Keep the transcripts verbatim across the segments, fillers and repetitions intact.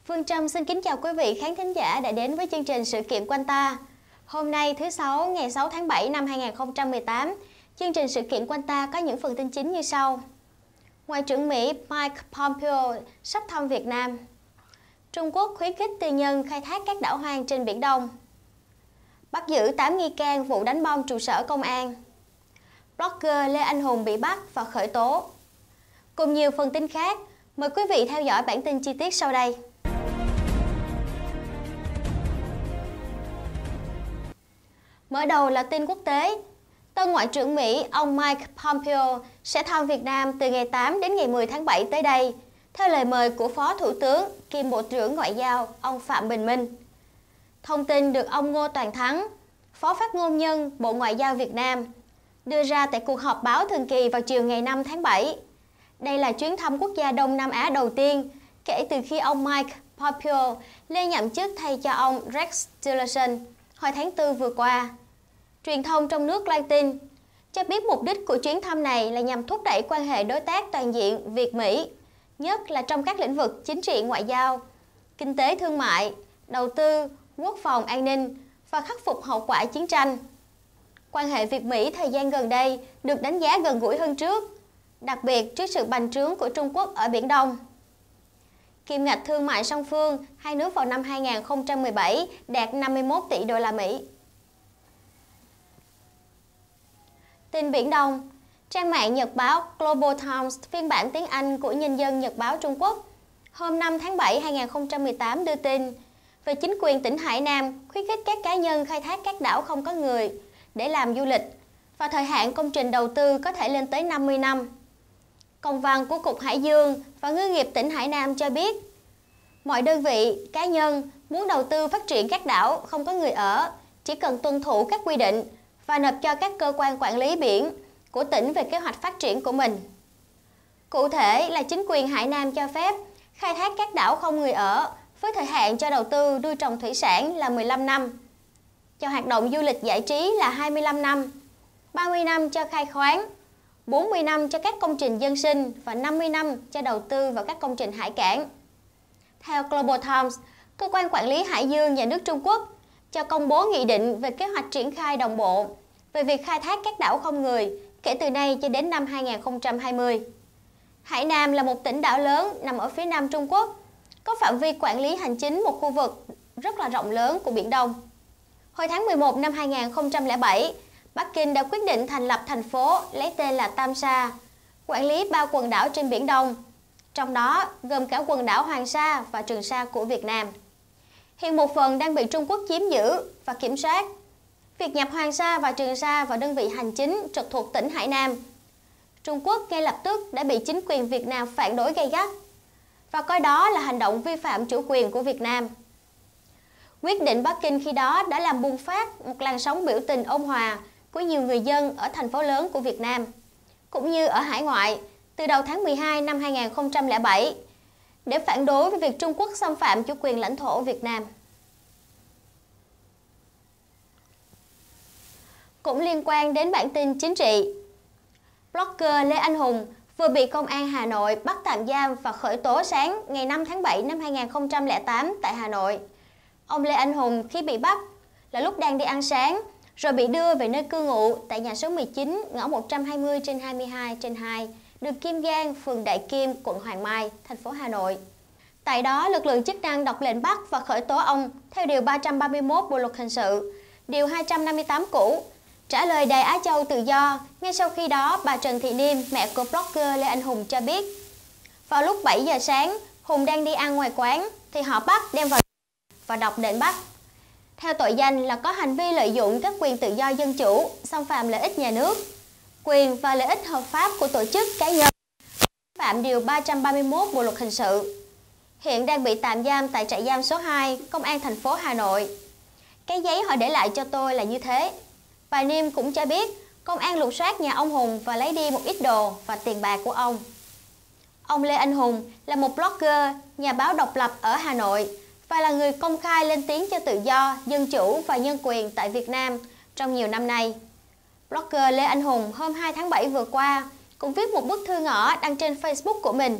Phương Trâm xin kính chào quý vị khán thính giả đã đến với chương trình Sự kiện Quanh Ta. Hôm nay thứ Sáu, ngày sáu tháng bảy năm hai nghìn không trăm mười tám, chương trình Sự kiện Quanh Ta có những phần tin chính như sau. Ngoại trưởng Mỹ Mike Pompeo sắp thăm Việt Nam. Trung Quốc khuyến khích tư nhân khai thác các đảo hoang trên Biển Đông. Bắt giữ tám nghi can vụ đánh bom trụ sở công an. Blogger Lê Anh Hùng bị bắt và khởi tố. Cùng nhiều phần tin khác, mời quý vị theo dõi bản tin chi tiết sau đây. Mở đầu là tin quốc tế. Tân Ngoại trưởng Mỹ ông Mike Pompeo sẽ thăm Việt Nam từ ngày tám đến ngày mười tháng bảy tới đây, theo lời mời của Phó Thủ tướng kiêm Bộ trưởng Ngoại giao ông Phạm Bình Minh. Thông tin được ông Ngô Toàn Thắng, Phó Phát ngôn nhân Bộ Ngoại giao Việt Nam, đưa ra tại cuộc họp báo thường kỳ vào chiều ngày năm tháng bảy. Đây là chuyến thăm quốc gia Đông Nam Á đầu tiên kể từ khi ông Mike Pompeo lên nhậm chức thay cho ông Rex Tillerson hồi tháng tư vừa qua. Truyền thông trong nước loan tin cho biết mục đích của chuyến thăm này là nhằm thúc đẩy quan hệ đối tác toàn diện Việt-Mỹ, nhất là trong các lĩnh vực chính trị ngoại giao, kinh tế thương mại, đầu tư, quốc phòng an ninh và khắc phục hậu quả chiến tranh. Quan hệ Việt-Mỹ thời gian gần đây được đánh giá gần gũi hơn trước, đặc biệt trước sự bành trướng của Trung Quốc ở Biển Đông. Kim ngạch thương mại song phương hai nước vào năm hai nghìn không trăm mười bảy đạt năm mươi mốt tỷ đô la Mỹ. Tin Biển Đông, trang mạng nhật báo Global Times phiên bản tiếng Anh của Nhân dân Nhật báo Trung Quốc hôm năm tháng bảy hai nghìn không trăm mười tám đưa tin về chính quyền tỉnh Hải Nam khuyến khích các cá nhân khai thác các đảo không có người để làm du lịch và thời hạn công trình đầu tư có thể lên tới năm mươi năm. Công văn của Cục Hải dương và Ngư nghiệp tỉnh Hải Nam cho biết mọi đơn vị, cá nhân muốn đầu tư phát triển các đảo không có người ở chỉ cần tuân thủ các quy định và nộp cho các cơ quan quản lý biển của tỉnh về kế hoạch phát triển của mình. Cụ thể là chính quyền Hải Nam cho phép khai thác các đảo không người ở với thời hạn cho đầu tư nuôi trồng thủy sản là mười lăm năm, cho hoạt động du lịch giải trí là hai mươi lăm năm, ba mươi năm cho khai khoáng, bốn mươi năm cho các công trình dân sinh và năm mươi năm cho đầu tư vào các công trình hải cảng. Theo Global Times, cơ quan quản lý Hải dương nhà nước Trung Quốc cho công bố nghị định về kế hoạch triển khai đồng bộ về việc khai thác các đảo không người kể từ nay cho đến năm hai nghìn không trăm hai mươi. Hải Nam là một tỉnh đảo lớn nằm ở phía nam Trung Quốc, có phạm vi quản lý hành chính một khu vực rất là rộng lớn của Biển Đông. Hồi tháng mười một năm hai nghìn không trăm lẻ bảy, Bắc Kinh đã quyết định thành lập thành phố lấy tên là Tam Sa, quản lý ba quần đảo trên Biển Đông, trong đó gồm cả quần đảo Hoàng Sa và Trường Sa của Việt Nam. Hiện một phần đang bị Trung Quốc chiếm giữ và kiểm soát. Việc nhập Hoàng Sa và Trường Sa vào đơn vị hành chính trực thuộc tỉnh Hải Nam, Trung Quốc ngay lập tức đã bị chính quyền Việt Nam phản đối gay gắt và coi đó là hành động vi phạm chủ quyền của Việt Nam. Quyết định Bắc Kinh khi đó đã làm bùng phát một làn sóng biểu tình ôn hòa của nhiều người dân ở thành phố lớn của Việt Nam, cũng như ở hải ngoại từ đầu tháng mười hai năm hai nghìn không trăm lẻ bảy, để phản đối với việc Trung Quốc xâm phạm chủ quyền lãnh thổ Việt Nam. Cũng liên quan đến bản tin chính trị, blogger Lê Anh Hùng vừa bị Công an Hà Nội bắt tạm giam và khởi tố sáng ngày năm tháng bảy năm hai nghìn không trăm lẻ tám tại Hà Nội. Ông Lê Anh Hùng khi bị bắt là lúc đang đi ăn sáng, rồi bị đưa về nơi cư ngụ tại nhà số mười chín, ngõ một trăm hai mươi trên hai mươi hai trên hai, đường Kim Giang, phường Đại Kim, quận Hoàng Mai, thành phố Hà Nội. Tại đó, lực lượng chức năng đọc lệnh bắt và khởi tố ông theo điều ba trăm ba mươi mốt Bộ luật hình sự, điều hai trăm năm mươi tám cũ. Trả lời Đài Á Châu Tự Do, ngay sau khi đó, bà Trần Thị Niêm, mẹ của blogger Lê Anh Hùng cho biết, vào lúc bảy giờ sáng, Hùng đang đi ăn ngoài quán, thì họ bắt đem vào và đọc lệnh bắt. Theo tội danh là có hành vi lợi dụng các quyền tự do dân chủ, xâm phạm lợi ích nhà nước, quyền và lợi ích hợp pháp của tổ chức cá nhân, phạm điều ba trăm ba mươi mốt Bộ luật hình sự. Hiện đang bị tạm giam tại trại giam số hai, Công an thành phố Hà Nội. Cái giấy họ để lại cho tôi là như thế. Bà Niêm cũng cho biết công an lục soát nhà ông Hùng và lấy đi một ít đồ và tiền bạc của ông. Ông Lê Anh Hùng là một blogger, nhà báo độc lập ở Hà Nội và là người công khai lên tiếng cho tự do, dân chủ và nhân quyền tại Việt Nam trong nhiều năm nay. Blogger Lê Anh Hùng hôm hai tháng bảy vừa qua cũng viết một bức thư ngỏ đăng trên Facebook của mình,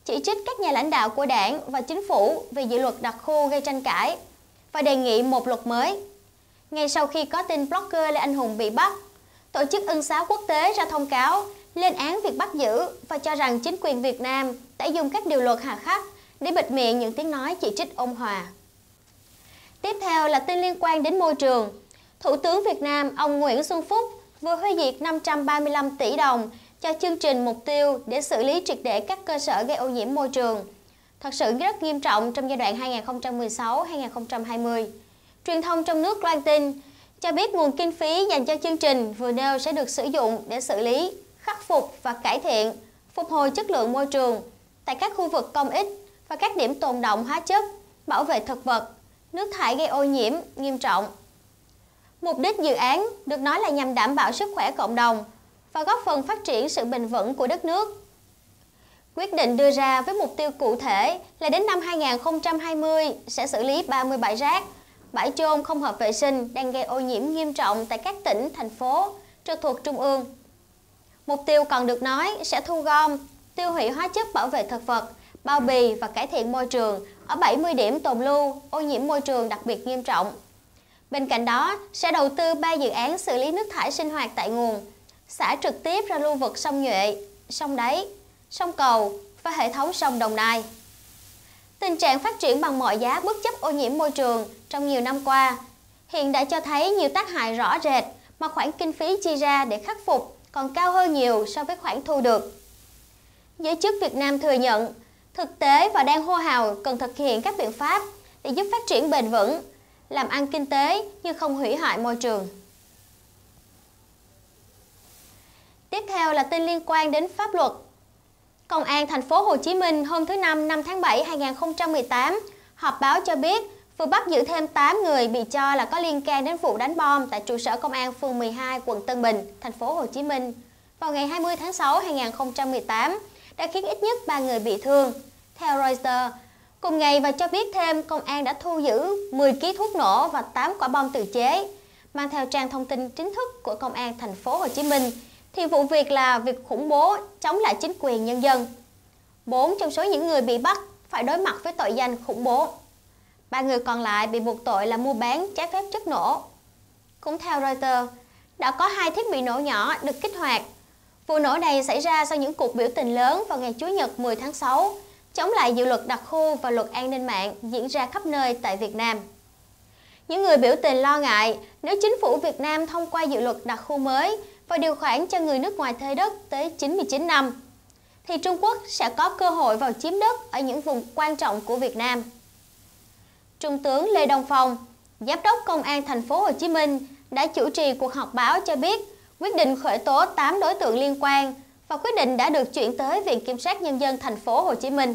chỉ trích các nhà lãnh đạo của đảng và chính phủ về dự luật đặc khu gây tranh cãi và đề nghị một luật mới. Ngay sau khi có tin blogger Lê Anh Hùng bị bắt, Tổ chức Ân xá Quốc tế ra thông cáo lên án việc bắt giữ và cho rằng chính quyền Việt Nam đã dùng các điều luật hà khắc để bịt miệng những tiếng nói chỉ trích ôn hòa. Tiếp theo là tin liên quan đến môi trường. Thủ tướng Việt Nam ông Nguyễn Xuân Phúc vừa phê duyệt năm trăm ba mươi lăm tỷ đồng cho chương trình mục tiêu để xử lý triệt để các cơ sở gây ô nhiễm môi trường, thật sự rất nghiêm trọng trong giai đoạn hai nghìn không trăm mười sáu đến hai nghìn không trăm hai mươi. Truyền thông trong nước loan tin cho biết nguồn kinh phí dành cho chương trình vừa nêu sẽ được sử dụng để xử lý, khắc phục và cải thiện, phục hồi chất lượng môi trường tại các khu vực công ích và các điểm tồn đọng hóa chất, bảo vệ thực vật, nước thải gây ô nhiễm nghiêm trọng. Mục đích dự án được nói là nhằm đảm bảo sức khỏe cộng đồng và góp phần phát triển sự bền vững của đất nước. Quyết định đưa ra với mục tiêu cụ thể là đến năm hai nghìn không trăm hai mươi sẽ xử lý ba mươi bãi rác, bãi chôn không hợp vệ sinh đang gây ô nhiễm nghiêm trọng tại các tỉnh, thành phố trực thuộc Trung ương. Mục tiêu còn được nói sẽ thu gom, tiêu hủy hóa chất bảo vệ thực vật, bao bì và cải thiện môi trường ở bảy mươi điểm tồn lưu ô nhiễm môi trường đặc biệt nghiêm trọng. Bên cạnh đó, sẽ đầu tư ba dự án xử lý nước thải sinh hoạt tại nguồn, xả trực tiếp ra lưu vực sông Nhuệ, sông Đáy, sông Cầu và hệ thống sông Đồng Nai. Tình trạng phát triển bằng mọi giá bất chấp ô nhiễm môi trường trong nhiều năm qua hiện đã cho thấy nhiều tác hại rõ rệt mà khoản kinh phí chi ra để khắc phục còn cao hơn nhiều so với khoản thu được. Giới chức Việt Nam thừa nhận thực tế và đang hô hào cần thực hiện các biện pháp để giúp phát triển bền vững, làm ăn kinh tế nhưng không hủy hoại môi trường. Tiếp theo là tin liên quan đến pháp luật. Công an thành phố Hồ Chí Minh hôm thứ Năm năm tháng bảy hai nghìn không trăm mười tám họp báo cho biết vừa bắt giữ thêm tám người bị cho là có liên can đến vụ đánh bom tại trụ sở công an phường mười hai, quận Tân Bình, thành phố Hồ Chí Minh vào ngày hai mươi tháng sáu năm hai nghìn không trăm mười tám đã khiến ít nhất ba người bị thương. Theo Reuters, cùng ngày và cho biết thêm công an đã thu giữ mười ki lô gam thuốc nổ và tám quả bom tự chế. Mang theo trang thông tin chính thức của công an thành phố Hồ Chí Minh thì vụ việc là việc khủng bố chống lại chính quyền nhân dân. Bốn trong số những người bị bắt phải đối mặt với tội danh khủng bố. Ba người còn lại bị buộc tội là mua bán trái phép chất nổ. Cũng theo Reuters, đã có hai thiết bị nổ nhỏ được kích hoạt. Vụ nổ này xảy ra sau những cuộc biểu tình lớn vào ngày Chủ nhật mười tháng sáu, chống lại dự luật đặc khu và luật an ninh mạng diễn ra khắp nơi tại Việt Nam. Những người biểu tình lo ngại nếu chính phủ Việt Nam thông qua dự luật đặc khu mới và điều khoản cho người nước ngoài thuê đất tới chín mươi chín năm, thì Trung Quốc sẽ có cơ hội vào chiếm đất ở những vùng quan trọng của Việt Nam. Trung tướng Lê Đông Phong, Giám đốc Công an thành phố Hồ Chí Minh đã chủ trì cuộc họp báo cho biết quyết định khởi tố tám đối tượng liên quan và quyết định đã được chuyển tới Viện Kiểm sát Nhân dân thành phố Hồ Chí Minh.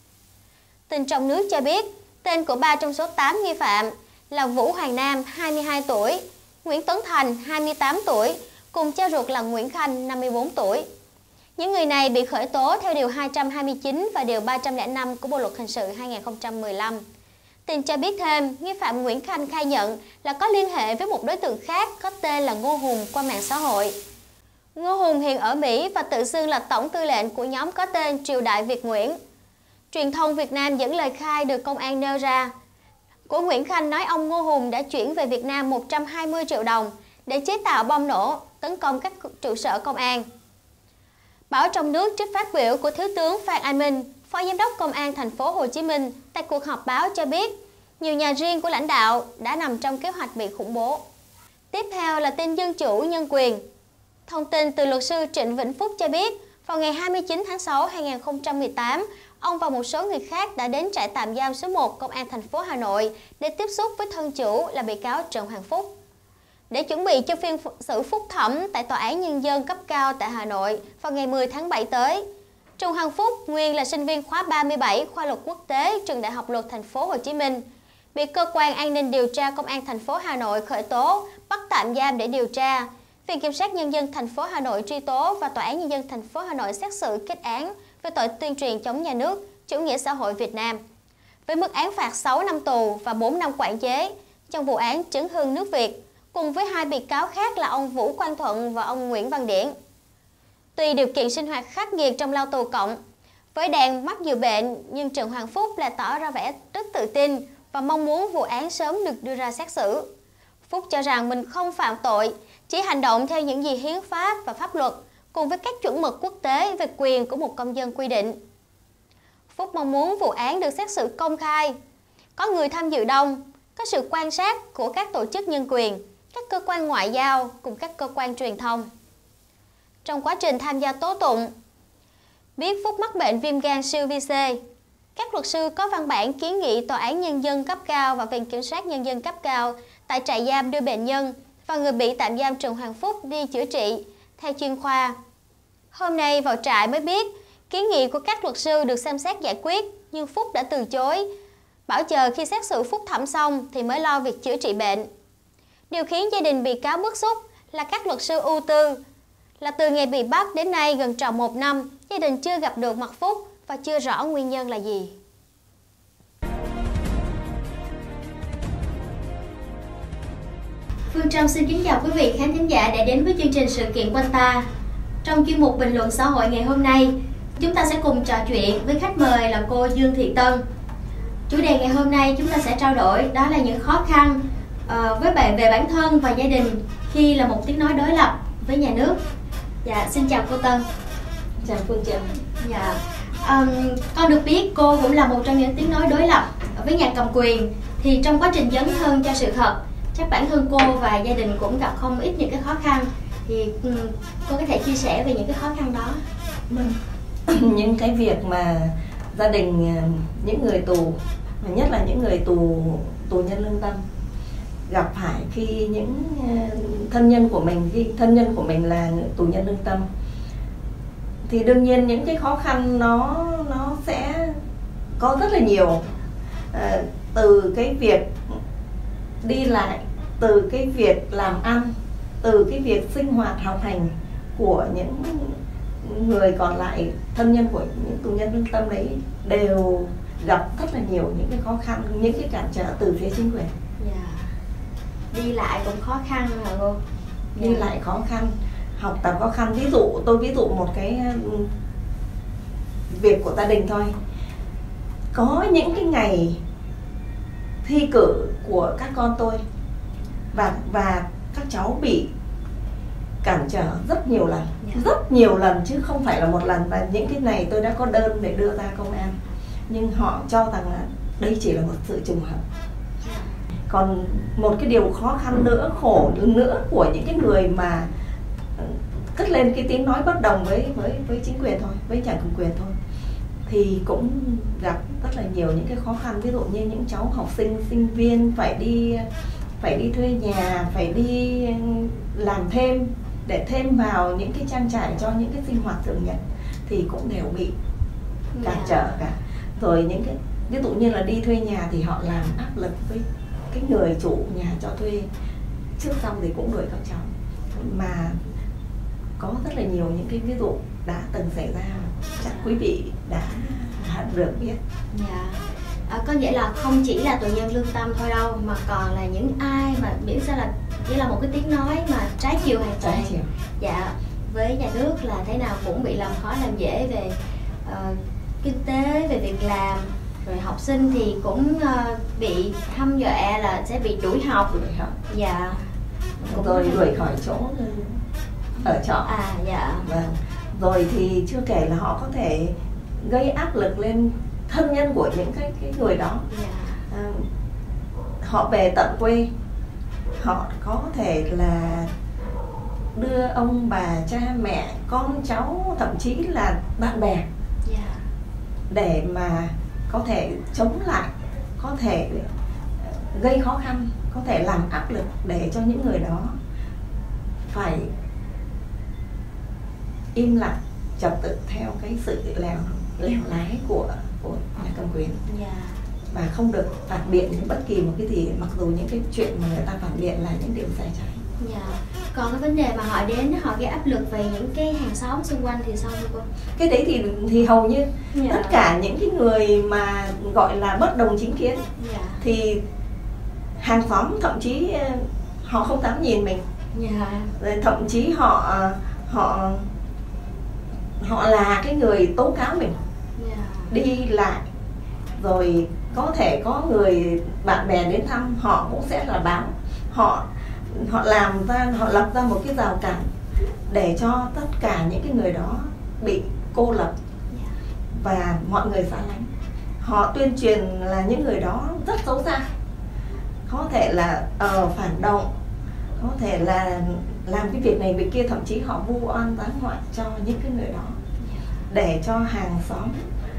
Tin trong nước cho biết tên của ba trong số tám nghi phạm là Vũ Hoàng Nam, hai mươi hai tuổi, Nguyễn Tấn Thành, hai mươi tám tuổi, cùng cha ruột là Nguyễn Khanh, năm mươi bốn tuổi. Những người này bị khởi tố theo Điều hai trăm hai mươi chín và Điều ba trăm lẻ năm của Bộ Luật Hình sự hai nghìn không trăm mười lăm. Tin cho biết thêm, nghi phạm Nguyễn Khanh khai nhận là có liên hệ với một đối tượng khác có tên là Ngô Hùng qua mạng xã hội. Ngô Hùng hiện ở Mỹ và tự xưng là tổng tư lệnh của nhóm có tên Triều Đại Việt Nguyễn. Truyền thông Việt Nam dẫn lời khai được công an nêu ra của Nguyễn Khanh nói ông Ngô Hùng đã chuyển về Việt Nam một trăm hai mươi triệu đồng để chế tạo bom nổ, tấn công các trụ sở công an. Báo trong nước trích phát biểu của Thiếu tướng Phan Anh Minh, Phó Giám đốc Công an thành phố Hồ Chí Minh tại cuộc họp báo cho biết nhiều nhà riêng của lãnh đạo đã nằm trong kế hoạch bị khủng bố. Tiếp theo là tin dân chủ nhân quyền. Thông tin từ luật sư Trịnh Vĩnh Phúc cho biết vào ngày hai mươi chín tháng sáu năm hai nghìn không trăm mười tám, ông và một số người khác đã đến trại tạm giam số một Công an thành phố Hà Nội để tiếp xúc với thân chủ là bị cáo Trần Hoàng Phúc. Để chuẩn bị cho phiên xử phúc thẩm tại Tòa án Nhân dân cấp cao tại Hà Nội vào ngày mười tháng bảy tới, Trần Hoàng Phúc, nguyên là sinh viên khóa ba mươi bảy khoa luật quốc tế trường Đại học Luật thành phố Hồ Chí Minh, bị cơ quan an ninh điều tra Công an thành phố Hà Nội khởi tố, bắt tạm giam để điều tra. Viện Kiểm sát Nhân dân thành phố Hà Nội truy tố và Tòa án Nhân dân thành phố Hà Nội xét xử kết án về tội tuyên truyền chống nhà nước, chủ nghĩa xã hội Việt Nam, với mức án phạt sáu năm tù và bốn năm quản chế trong vụ án chấn hưng nước Việt, cùng với hai bị cáo khác là ông Vũ Quang Thuận và ông Nguyễn Văn Điển. Tuy điều kiện sinh hoạt khắc nghiệt trong lao tù cộng, Với đang mắc nhiều bệnh, nhưng Trần Hoàng Phúc lại tỏ ra vẻ rất tự tin và mong muốn vụ án sớm được đưa ra xét xử. Phúc cho rằng mình không phạm tội, chỉ hành động theo những gì hiến pháp và pháp luật, cùng với các chuẩn mực quốc tế về quyền của một công dân quy định. Phúc mong muốn vụ án được xét xử công khai, có người tham dự đông, có sự quan sát của các tổ chức nhân quyền, các cơ quan ngoại giao cùng các cơ quan truyền thông. Trong quá trình tham gia tố tụng, biết Phúc mắc bệnh viêm gan siêu vi C, các luật sư có văn bản kiến nghị Tòa án Nhân dân cấp cao và Viện Kiểm sát Nhân dân cấp cao tại trại giam đưa bệnh nhân và người bị tạm giam Trần Hoàng Phúc đi chữa trị theo chuyên khoa. Hôm nay vào trại mới biết kiến nghị của các luật sư được xem xét giải quyết, nhưng Phúc đã từ chối, bảo chờ khi xét xử phúc thẩm xong thì mới lo việc chữa trị bệnh. Điều khiến gia đình bị cáo bức xúc là các luật sư ưu tư, là từ ngày bị bắt đến nay gần tròn một năm, gia đình chưa gặp được mặt Phúc và chưa rõ nguyên nhân là gì. Phương Trâm xin kính chào quý vị khán thính giả đã đến với chương trình Sự kiện Quanh Ta. Trong chuyên mục Bình luận xã hội ngày hôm nay, chúng ta sẽ cùng trò chuyện với khách mời là cô Dương Thị Tân. Chủ đề ngày hôm nay chúng ta sẽ trao đổi đó là những khó khăn uh, với bạn về bản thân và gia đình khi là một tiếng nói đối lập với nhà nước. Dạ, xin chào cô Tân. Chào Phương Trâm. Dạ, um, con được biết cô cũng là một trong những tiếng nói đối lập với nhà cầm quyền. Thì trong quá trình dấn thân cho sự thật, chắc bản thân cô và gia đình cũng gặp không ít những cái khó khăn. Thì um, cô có thể chia sẻ về những cái khó khăn đó. Những cái việc mà gia đình, những người tù, và nhất là những người tù tù nhân lương tâm gặp phải khi những thân nhân của mình, khi thân nhân của mình là tù nhân lương tâm, thì đương nhiên những cái khó khăn nó nó sẽ có rất là nhiều, à, từ cái việc đi lại, từ cái việc làm ăn, từ cái việc sinh hoạt học hành của những người còn lại, thân nhân của những tù nhân lương tâm đấy đều gặp rất là nhiều những cái khó khăn, những cái cản trở từ phía chính quyền. Yeah. Đi lại cũng khó khăn hả cô? Đi yeah. lại khó khăn, học tập khó khăn. Ví dụ tôi ví dụ một cái việc của gia đình thôi. Có những cái ngày thi cử của các con tôi và và các cháu bị cản trở rất nhiều lần, yeah. rất nhiều lần chứ không phải là một lần. Và những cái này tôi đã có đơn để đưa ra công an, nhưng họ cho rằng là đây chỉ là một sự trùng hợp. Yeah. Còn một cái điều khó khăn nữa, khổ nữa của những cái người mà cất lên cái tiếng nói bất đồng với với với chính quyền thôi, với nhà cầm quyền thôi, thì cũng gặp rất là nhiều những cái khó khăn. Ví dụ như những cháu học sinh, sinh viên phải đi phải đi thuê nhà, phải đi làm thêm để thêm vào những cái trang trải cho những cái sinh hoạt thường nhật, thì cũng đều bị cản yeah. trở cả. Rồi những cái ví dụ như là đi thuê nhà thì họ làm áp lực với cái người chủ nhà cho thuê, trước xong thì cũng đuổi các cháu. Mà có rất là nhiều những cái ví dụ đã từng xảy ra, chắc quý vị đã, đã được biết. Yeah. À, có nghĩa là không chỉ là tù nhân lương tâm thôi đâu, mà còn là những ai mà miễn sao là chỉ là một cái tiếng nói mà trái chiều hoàn toàn. Dạ, với nhà nước là thế nào cũng bị làm khó làm dễ về uh, kinh tế, về việc làm. Rồi học sinh thì cũng uh, bị hăm dọa là sẽ bị đuổi học. Đuổi học. Dạ. Cũng rồi đuổi khỏi chỗ ở trọ. À dạ. Vâng. Rồi thì chưa kể là họ có thể gây áp lực lên thân nhân của những cái, cái người đó. Yeah. À, họ về tận quê, họ có thể là đưa ông bà, cha mẹ, con cháu, thậm chí là bạn bè, yeah. để mà có thể chống lại, có thể gây khó khăn, có thể làm áp lực để cho những người đó phải im lặng, trật tự theo cái sự lèo lèo lái của của nhà cầm quyền. Yeah. Và không được phản biện bất kỳ một cái gì, mặc dù những cái chuyện mà người ta phản biện là những điều sai trái. Yeah. Còn cái vấn đề mà họ đến họ gây áp lực về những cái hàng xóm xung quanh thì sao cô? Cái đấy thì thì hầu như yeah. tất cả những cái người mà gọi là bất đồng chính kiến, yeah. thì hàng xóm thậm chí họ không dám nhìn mình, yeah. rồi thậm chí họ họ họ là cái người tố cáo mình, yeah. đi lại, rồi có thể có người bạn bè đến thăm, họ cũng sẽ là báo, họ họ làm ra, họ lập ra một cái rào cản để cho tất cả những cái người đó bị cô lập và mọi người xa lánh. Họ tuyên truyền là những người đó rất xấu xa, có thể là uh, phản động, có thể là làm cái việc này việc kia, thậm chí họ vu oan giáng họa cho những cái người đó, để cho hàng xóm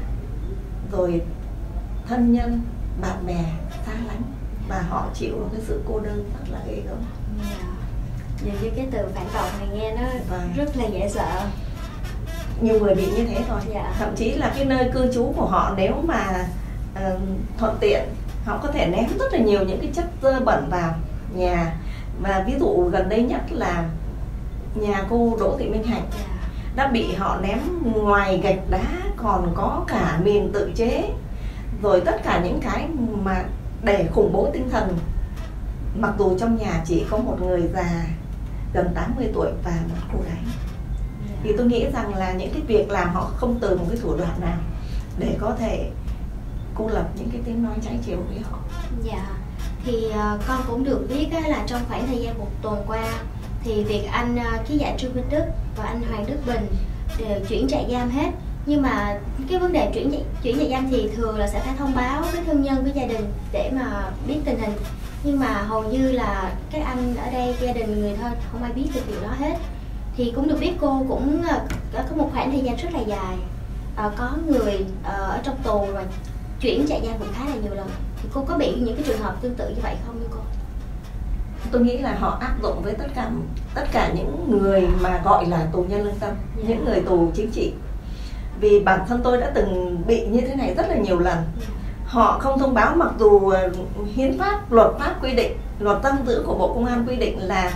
rồi thân nhân bạn bè xa lánh, và họ chịu cái sự cô đơn rất là ghê gớm. Nhìn như cái từ phản động này nghe nó vâng. rất là dễ sợ. Nhiều người bị như thế thôi. Dạ. Thậm chí là cái nơi cư trú của họ nếu mà uh, thuận tiện, họ có thể ném rất là nhiều những cái chất dơ bẩn vào nhà. Và ví dụ gần đây nhất là nhà cô Đỗ Thị Minh Hạnh đã bị họ ném ngoài gạch đá còn có cả mìn tự chế, rồi tất cả những cái mà để khủng bố tinh thần. Mặc dù trong nhà chỉ có một người già gần tám mươi tuổi và một cô gái. Thì tôi nghĩ rằng là những cái việc làm họ không từ một cái thủ đoạn nào để có thể cô lập những cái tiếng nói trái chiều với họ. Dạ. Thì uh, con cũng được biết á, là trong khoảng thời gian một tuần qua thì việc anh uh, ký giả Trương Minh Đức và anh Hoàng Đức Bình đều chuyển trại giam hết. Nhưng mà cái vấn đề chuyển chuyển trại giam thì thường là sẽ phải thông báo với thân nhân, với gia đình để mà biết tình hình. Nhưng mà hầu như là các anh ở đây, gia đình, người thân không ai biết được điều đó hết. Thì cũng được biết cô cũng uh, có một khoảng thời gian rất là dài, uh, có người uh, ở trong tù rồi chuyển trại giam cũng khá là nhiều lần. Thì cô có bị những cái trường hợp tương tự như vậy không cô? Tôi nghĩ là họ áp dụng với tất cả tất cả những người mà gọi là tù nhân lương tâm, yeah. những người tù chính trị. Vì bản thân tôi đã từng bị như thế này rất là nhiều lần. Yeah. Họ không thông báo, mặc dù hiến pháp, luật pháp quy định, luật giam giữ của Bộ Công an quy định là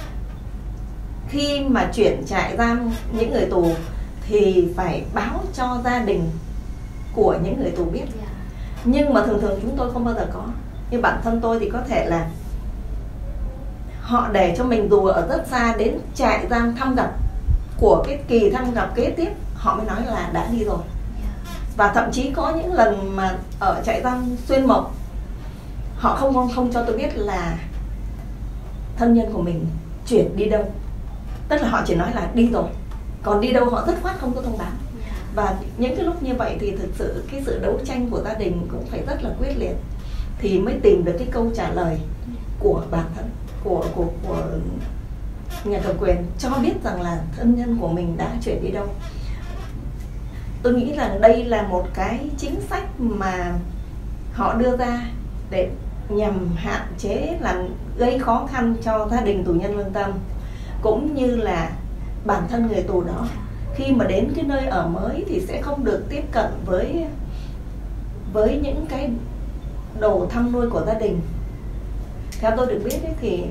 khi mà chuyển trại giam những người tù thì phải báo cho gia đình của những người tù biết. Yeah. Nhưng mà thường thường chúng tôi không bao giờ có. Như bản thân tôi thì có thể là họ để cho mình dù ở rất xa đến trại giam thăm gặp, của cái kỳ thăm gặp kế tiếp họ mới nói là đã đi rồi. Và thậm chí có những lần mà ở trại giam Xuyên Mộc họ không không không cho tôi biết là thân nhân của mình chuyển đi đâu, tức là họ chỉ nói là đi rồi, còn đi đâu họ dứt khoát không có thông báo. Và những cái lúc như vậy thì thực sự cái sự đấu tranh của gia đình cũng phải rất là quyết liệt thì mới tìm được cái câu trả lời của bản thân của của của nhà cầm quyền, cho biết rằng là thân nhân của mình đã chuyển đi đâu. Tôi nghĩ rằng đây là một cái chính sách mà họ đưa ra để nhằm hạn chế, làm gây khó khăn cho gia đình tù nhân lương tâm, cũng như là bản thân người tù đó khi mà đến cái nơi ở mới thì sẽ không được tiếp cận với với những cái đồ thăm nuôi của gia đình. Theo tôi được biết ấy, thì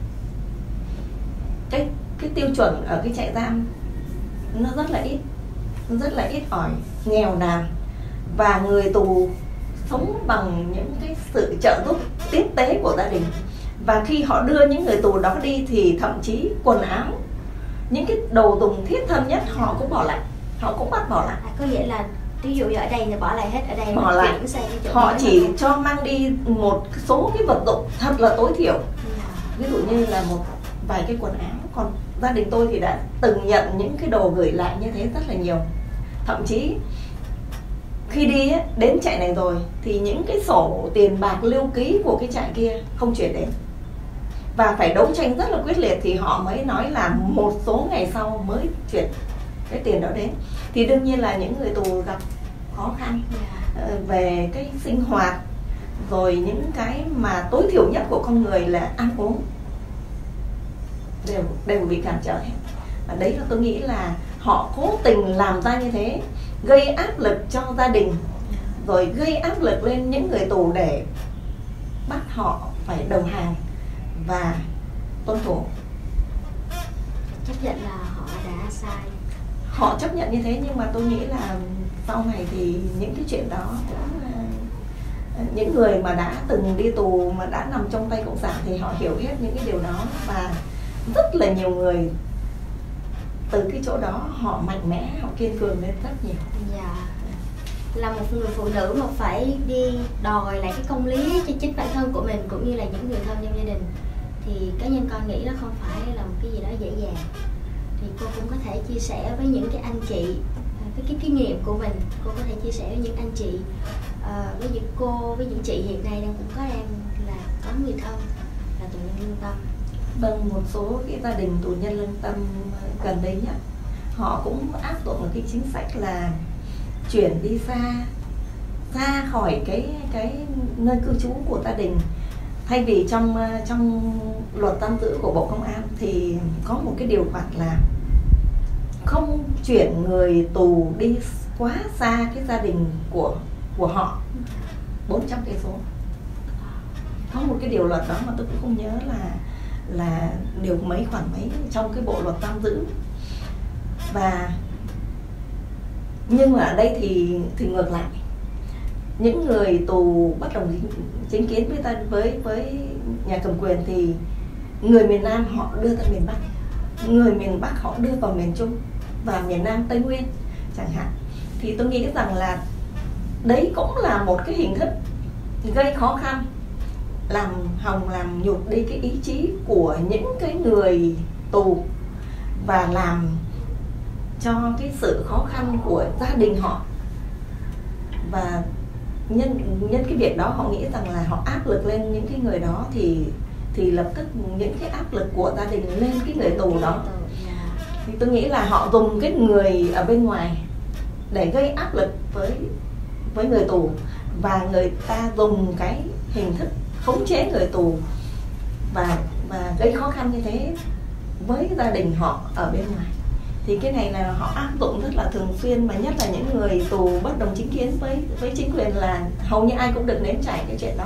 cái cái tiêu chuẩn ở cái trại giam nó rất là ít, nó rất là ít ỏi, nghèo nàn, và người tù sống bằng những cái sự trợ giúp tiếp tế của gia đình. Và khi họ đưa những người tù đó đi thì thậm chí quần áo, những cái đồ dùng thiết thân nhất họ cũng bỏ lại, họ cũng bắt bỏ lại. À, có nghĩa là ví dụ như ở đây thì bỏ lại hết, ở đây bỏ lại, họ chỉ cho mang đi một số cái vật dụng thật là tối thiểu, ví dụ như là một vài cái quần áo. Còn gia đình tôi thì đã từng nhận những cái đồ gửi lại như thế rất là nhiều. Thậm chí khi đi ấy, đến trại này rồi thì những cái sổ tiền bạc lưu ký của cái trại kia không chuyển đến, và phải đấu tranh rất là quyết liệt thì họ mới nói là một số ngày sau mới chuyển cái tiền đó đến. Thì đương nhiên là những người tù gặp khó khăn về cái sinh hoạt, rồi những cái mà tối thiểu nhất của con người là ăn uống đều đều bị cản trở hết. Và đấy là tôi nghĩ là họ cố tình làm ra như thế, gây áp lực cho gia đình, rồi gây áp lực lên những người tù để bắt họ phải đồng hàng và tuân thủ. Chấp nhận là họ đã sai. Họ chấp nhận như thế, nhưng mà tôi nghĩ là sau này thì những cái chuyện đó cũng những người mà đã từng đi tù, mà đã nằm trong tay cộng sản thì họ hiểu hết những cái điều đó, và rất là nhiều người từ cái chỗ đó họ mạnh mẽ, họ kiên cường lên rất nhiều. Dạ. là một người phụ nữ mà phải đi đòi lại cái công lý cho chính bản thân của mình cũng như là những người thân trong gia đình, thì cá nhân con nghĩ nó không phải là một cái gì đó dễ dàng. Thì cô cũng có thể chia sẻ với những cái anh chị, với cái kinh nghiệm của mình, cô có thể chia sẻ với những anh chị, uh, với những cô, với những chị hiện nay đang cũng có đang là có người thân là tù nhân lương tâm. Vâng, một số cái gia đình tù nhân lương tâm gần đây nhất, họ cũng áp dụng một cái chính sách là chuyển đi xa, xa khỏi cái cái nơi cư trú của gia đình. Thay vì trong trong luật giam giữ của Bộ Công an thì có một cái điều khoản là không chuyển người tù đi quá xa cái gia đình của của họ bốn trăm cây số. Có một cái điều luật đó mà tôi cũng không nhớ là là điều mấy khoản mấy trong cái bộ luật giam giữ. Và nhưng mà ở đây thì thì ngược lại, những người tù bất đồng chính kiến với ta với với nhà cầm quyền thì người miền Nam họ đưa ra miền Bắc, người miền Bắc họ đưa vào miền Trung và miền Nam Tây Nguyên chẳng hạn. Thì tôi nghĩ rằng là đấy cũng là một cái hình thức gây khó khăn, làm hòng làm nhụt đi cái ý chí của những cái người tù và làm cho cái sự khó khăn của gia đình họ. Và nhân nhân cái việc đó họ nghĩ rằng là họ áp lực lên những cái người đó thì thì lập tức những cái áp lực của gia đình lên cái người tù đó. Thì tôi nghĩ là họ dùng cái người ở bên ngoài để gây áp lực với với người tù, và người ta dùng cái hình thức khống chế người tù và và gây khó khăn như thế với gia đình họ ở bên ngoài. Thì cái này là họ áp dụng rất là thường xuyên, mà nhất là những người tù bất đồng chính kiến với với chính quyền là hầu như ai cũng được nếm trải cái chuyện đó.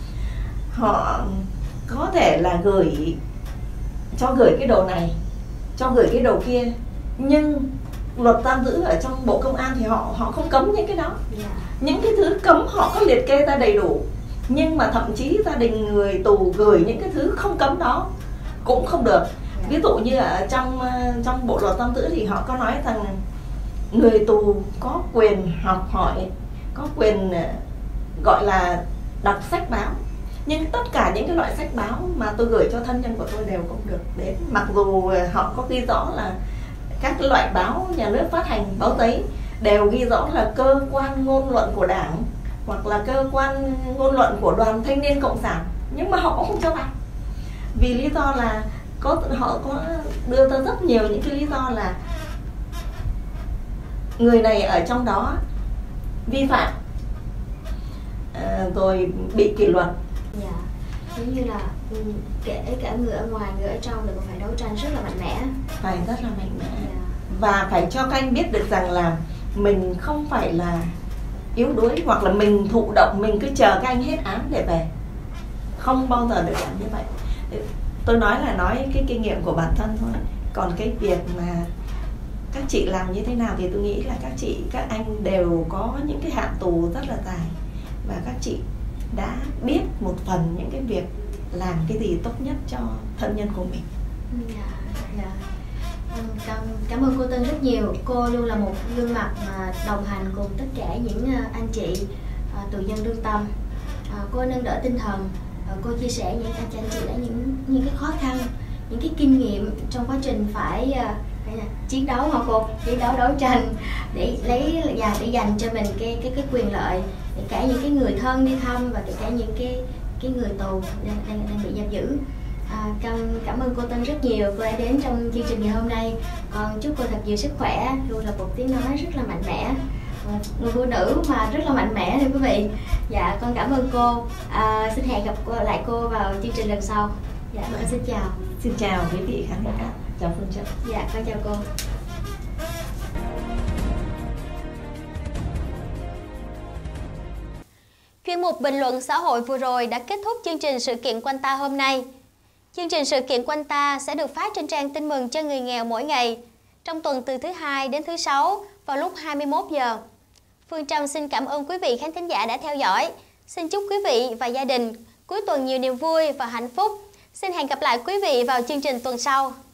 Họ có thể là gửi cho gửi cái đồ này, cho gửi cái đồ kia, nhưng luật giam giữ ở trong Bộ Công an thì họ họ không cấm những cái đó. Những cái thứ cấm họ có liệt kê ra đầy đủ, nhưng mà thậm chí gia đình người tù gửi những cái thứ không cấm đó cũng không được. Ví dụ như ở trong trong bộ luật giam giữ thì họ có nói rằng người tù có quyền học hỏi, có quyền gọi là đọc sách báo, nhưng tất cả những cái loại sách báo mà tôi gửi cho thân nhân của tôi đều không được đến, mặc dù họ có ghi rõ là các cái loại báo nhà nước phát hành, báo giấy đều ghi rõ là cơ quan ngôn luận của Đảng hoặc là cơ quan ngôn luận của Đoàn Thanh niên Cộng sản, nhưng mà họ cũng không cho vào, vì lý do là có họ có đưa ra rất nhiều những cái lý do là người này ở trong đó vi phạm, uh, rồi bị kỷ luật. Dạ, giống như là kể cả người ở ngoài, người ở trong đều phải đấu tranh rất là mạnh mẽ. Phải rất là mạnh mẽ. Dạ. Và phải cho các anh biết được rằng là mình không phải là yếu đuối, hoặc là mình thụ động, mình cứ chờ các anh hết án để về. Không bao giờ được làm như vậy. Tôi nói là nói cái kinh nghiệm của bản thân thôi. Còn cái việc mà các chị làm như thế nào thì tôi nghĩ là các chị, các anh đều có những cái hạn tù rất là dài, và các chị đã biết một phần những cái việc làm cái gì tốt nhất cho thân nhân của mình. Dạ, dạ. Cảm, cảm ơn cô Tân rất nhiều. Cô luôn là một gương mặt mà đồng hành cùng tất cả những anh chị uh, tù nhân lương tâm. Uh, cô nâng đỡ tinh thần, uh, cô chia sẻ những anh chị đã những những cái khó khăn, những cái kinh nghiệm trong quá trình phải, uh, phải là chiến đấu hả cô? Chiến đấu đấu tranh để lấy và để dành cho mình cái cái cái quyền lợi, để cả những cái người thân đi thăm và kể cả những cái cái người tù đang đang, đang bị giam giữ. À, cảm, cảm ơn cô Tân rất nhiều, cô đã đến trong chương trình ngày hôm nay. Còn chúc cô thật nhiều sức khỏe, luôn là một tiếng nói rất là mạnh mẽ, người phụ nữ mà rất là mạnh mẽ thưa quý vị. Dạ, con cảm ơn cô. À, xin hẹn gặp cô, lại cô vào chương trình lần sau. Dạ, con xin chào. Xin chào quý vị khán giả. Chào Phương Trân. Dạ, con chào cô. Chuyên mục bình luận xã hội vừa rồi đã kết thúc chương trình Sự kiện Quanh Ta hôm nay. Chương trình Sự kiện Quanh Ta sẽ được phát trên trang Tin mừng cho người nghèo mỗi ngày, trong tuần từ thứ hai đến thứ sáu vào lúc hai mươi mốt giờ. Phương Trâm xin cảm ơn quý vị khán thính giả đã theo dõi. Xin chúc quý vị và gia đình cuối tuần nhiều niềm vui và hạnh phúc. Xin hẹn gặp lại quý vị vào chương trình tuần sau.